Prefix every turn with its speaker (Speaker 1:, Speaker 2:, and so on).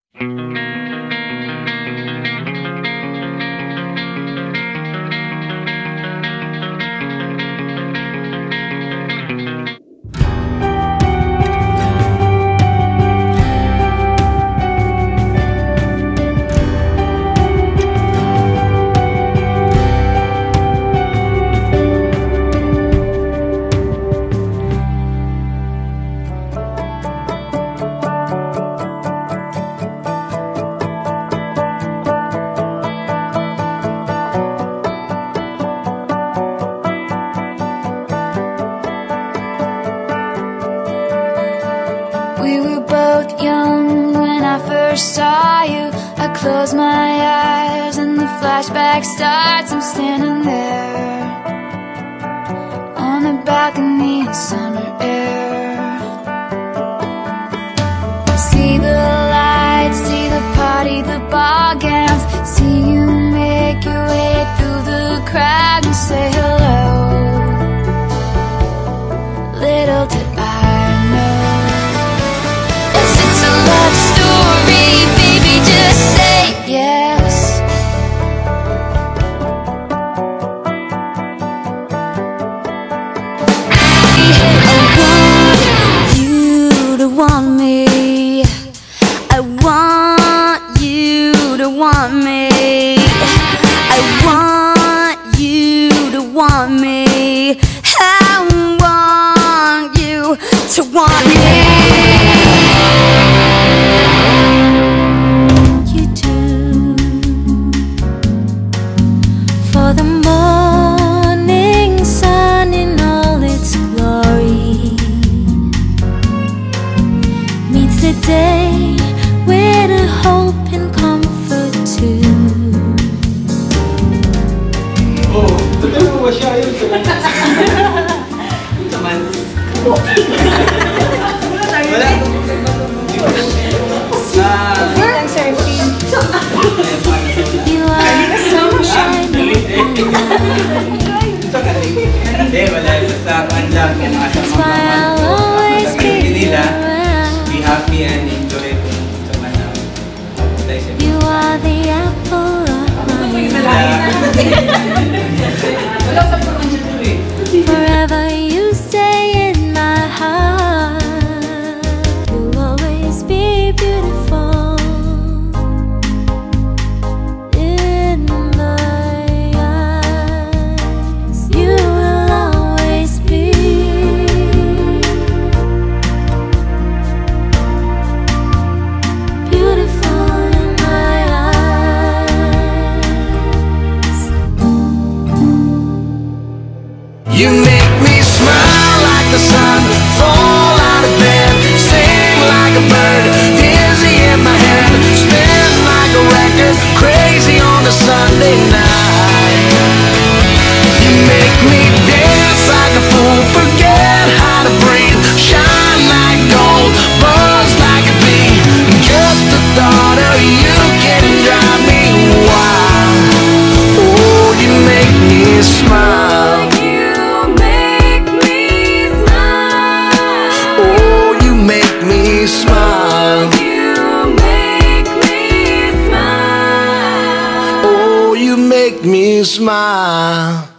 Speaker 1: We were both young when I first saw you. I close my eyes and the flashback starts. I'm standing there on the balcony in summer air. See the lights, see the party, the ball gowns. See you make your way through the crowd and say hello. Little did I know, it's a love story, baby, just say yes. I want you to want me. I want you to want me. I want you to want me. I want you to want me. You do. For the morning sun in all its glory meets the day with a hope and comfort too.
Speaker 2: Oh, betul mo ba siya yun? Naman. Wala.
Speaker 1: You are so shiny. That's why I'll always be around.
Speaker 2: Be happy and enjoy it.
Speaker 1: You are the apple of my eye. Forever you stay in my heart. You'll always be beautiful in my eyes. You will always be beautiful in my eyes.
Speaker 3: You make me smile like the sun, fall out of bed, sing like a bird, dizzy in my head, spin like a record, crazy on a Sunday night. You make me dance like a fool, forget how to breathe, shine like gold, buzz like a bee. Just the thought of you can drive me wild. Oh, you make me smile. Smile.
Speaker 1: You make me smile.
Speaker 3: Oh, you make me smile.